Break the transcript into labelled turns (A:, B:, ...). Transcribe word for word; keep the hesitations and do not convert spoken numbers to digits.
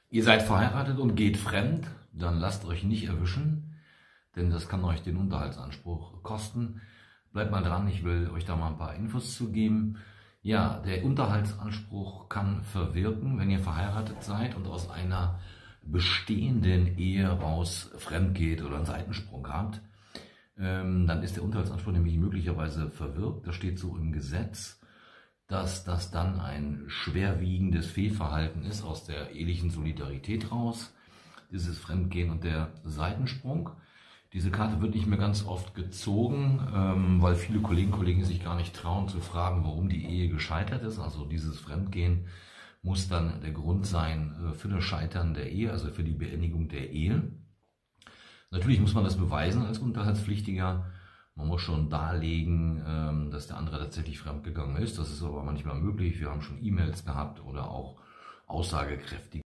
A: Ihr seid verheiratet und geht fremd, dann lasst euch nicht erwischen, denn das kann euch den Unterhaltsanspruch kosten. Bleibt mal dran, ich will euch da mal ein paar Infos zu geben. Ja, der Unterhaltsanspruch kann verwirken, wenn ihr verheiratet seid und aus einer bestehenden Ehe raus fremd geht oder einen Seitensprung habt. Ähm, dann ist der Unterhaltsanspruch nämlich möglicherweise verwirkt. Das steht so im Gesetz, dass das dann ein schwerwiegendes Fehlverhalten ist aus der ehelichen Solidarität raus, dieses Fremdgehen und der Seitensprung. Diese Karte wird nicht mehr ganz oft gezogen, ähm, weil viele Kollegen und Kollegen sich gar nicht trauen zu fragen, warum die Ehe gescheitert ist. Also dieses Fremdgehen muss dann der Grund sein äh, für das Scheitern der Ehe, also für die Beendigung der Ehe. Natürlich muss man das beweisen als Unterhaltspflichtiger. Man muss schon darlegen, ähm, dass der andere tatsächlich fremdgegangen ist. Das ist aber manchmal möglich. Wir haben schon E-Mails gehabt oder auch aussagekräftige